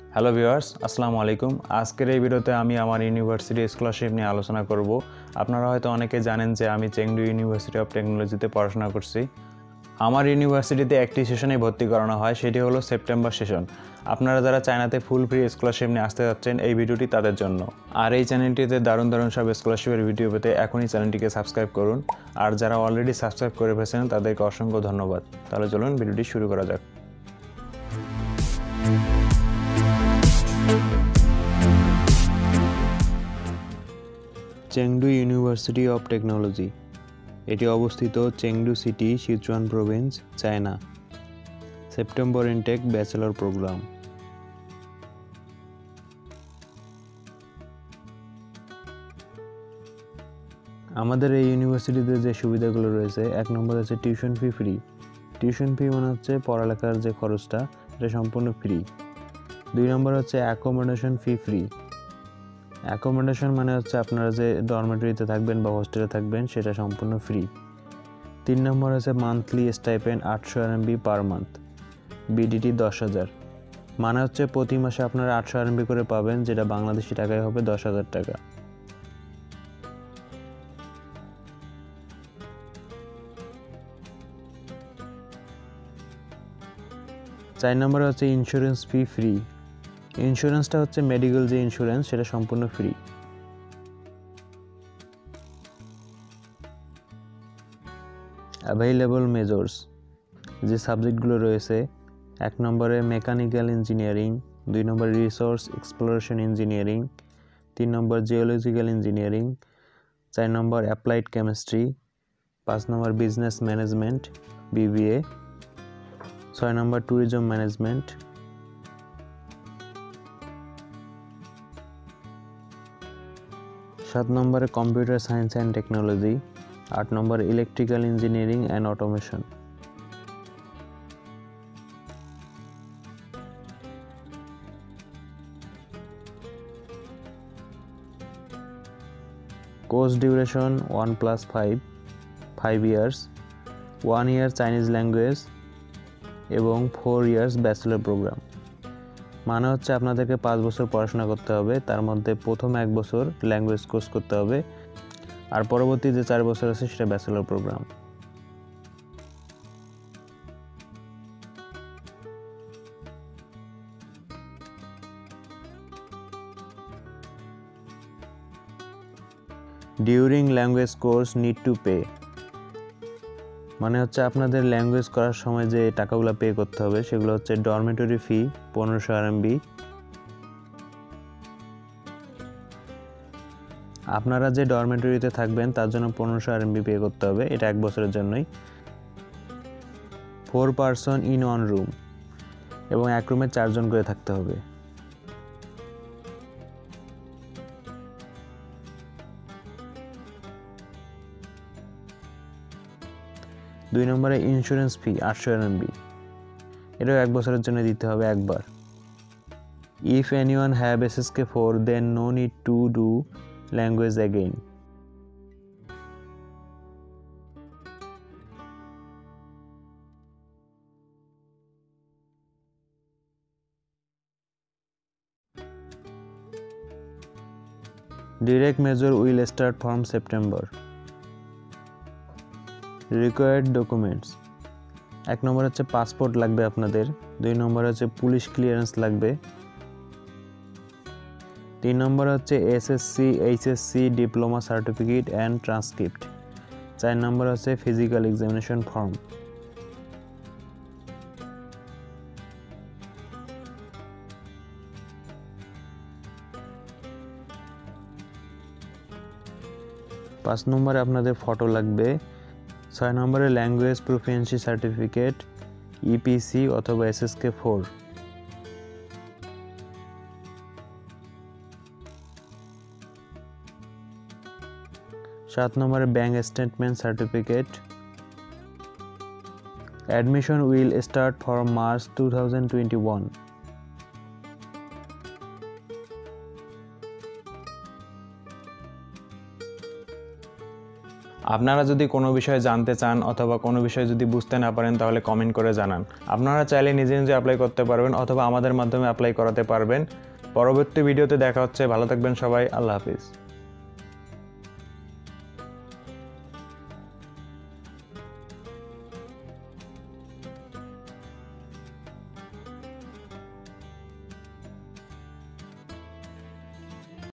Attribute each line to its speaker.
Speaker 1: Hello viewers, আসসালামু আলাইকুম। আজকের এই ভিডিওতে আমি আমার ইউনিভার্সিটি স্কলারশিপ নিয়ে আলোচনা করব। আপনারা হয়তো অনেকে জানেন যে আমি চেংদু ইউনিভার্সিটি অফ টেকনোলজিতে পড়াশোনা করছি। আমার ইউনিভার্সিটিতে একটি সেশনে ভর্তি করানো হয়, সেটি হলো সেপ্টেম্বর সেশন। আপনারা যারা চায়নাতে ফুল ফ্রি স্কলারশিপ নিয়ে আসতে যাচ্ছেন, এই ভিডিওটি তাদের জন্য। আর এই চ্যানেলটিতে দারুণ দারুণ সব স্কলারশিপের ভিডিও পেতে এখনই চ্যানেলটিকে সাবস্ক্রাইব করুন। আর যারা অলরেডি সাবস্ক্রাইব করে ফেলেছেন তাদেরকে অসংখ্য ধন্যবাদ। তাহলে চলুন ভিডিওটি শুরু করা যাক। চেংদু ইউনিভার্সিটি অফ টেকনোলজি, এটি অবস্থিত Chengdu city, Sichuan province, China. September intake bachelor programme. আমাদের এই ইউনিভার্সিটিতে যে সুবিধাগুলো রয়েছে, 1 নম্বর আছে tuition fee free. Tuition fee মানে হচ্ছে পড়ালেখার যে খরচটা, এটা সম্পূর্ণ ফ্রি। 2 নম্বর হচ্ছে অ্যাকোমোডেশন ফি ফ্রি। অ্যাকোমোডেশন মানে হচ্ছে আপনারা যে ডরমেটরিতে থাকবেন বা হোস্টেলে থাকবেন, সেটা সম্পূর্ণ ফ্রি। 3 নম্বর আছে monthly stipend 800 RMB per month, BDT 10,000। মানে হচ্ছে প্রতি মাসে আপনারা 800 RMB করে পাবেন, যেটা বাংলাদেশি টাকায় হবে 10,000 টাকা। 4 নম্বরে হচ্ছে ইন্স্যুরেন্স ফি ফ্রি। ইন্স্যুরেন্সটা হচ্ছে মেডিকেল যে ইন্স্যুরেন্স, সেটা সম্পূর্ণ ফ্রি। অ্যাভেইলেবল মেজর্স, যে সাবজেক্টগুলো রয়েছে, 1 নম্বরে মেকানিক্যাল ইঞ্জিনিয়ারিং, 2 নম্বরে resource exploration engineering, 3 number geological engineering, 4 number applied chemistry, 5 number business management BBA, 6 number tourism management, 7 নম্বরে computer science and technology, 8 number electrical engineering and automation. Course duration 1+5, 5 years, 1 year Chinese language এবং 4 years bachelor programme. মানে হচ্ছে আপনাদেরকে 5 বছর পড়াশোনা করতে হবে, তার মধ্যে প্রথম 1 বছর ল্যাঙ্গুয়েজ কোর্স করতে হবে, আর পরবর্তী যে 4 বছর আছে সেটা bachelor programme. During language course need to pay, মানে হচ্ছে আপনাদের ল্যাঙ্গুয়েজ করার সময় যে টাকাগুলো পে করতে হবে, সেগুলো হচ্ছে ডরমেটরি ফি 1500 RMB। আপনারা যে ডরমেটরিতে থাকবেন তার জন্য 1500 RMB পে করতে হবে, এটা 1 বছরের জন্যই। 4 পারসন ইন 1 রুম, এবং 1 রুমে 4 জন করে থাকতে হবে। দুই নম্বরে ইন্স্যুরেন্স ফি 800 RMB, এটাও 1 বছরের জন্য দিতে হবে একবার। If anyone have SSK4 then no need to do language again. Direct major will start from September. Required documents, 1 number হচ্ছে পাসপোর্ট লাগবে আপনাদের, 2 নম্বর হচ্ছে পুলিশ ক্লিয়ারেন্স লাগবে, 3 নম্বর হচ্ছে SSC HSC diploma certificate and transcript, 4 number হচ্ছে ফিজিক্যাল এক্সামিনেশন ফর্ম। পাঁচ নম্বরে আপনাদের ফটো লাগবে, 6 নম্বরে ল্যাঙ্গুয়েজ প্রফিসিয়েন্সি সার্টিফিকেট EPC অথবা SSK4। 7 নম্বরে bank statement certificate. Admission will start from March 2021। আপনারা যদি কোনো বিষয়ে জানতে চান অথবা কোনো বিষয়ে যদি বুঝতে না পারেন তাহলে কমেন্ট করে জানান। আপনারা চাইলে নিজে নিজে অ্যাপ্লাই করতে পারবেন অথবা আমাদের মাধ্যমে অ্যাপ্লাই করাতে পারবেন। পরবর্তী ভিডিওতে দেখা হচ্ছে। ভালো থাকবেন সবাই। আল্লাহ হাফিজ।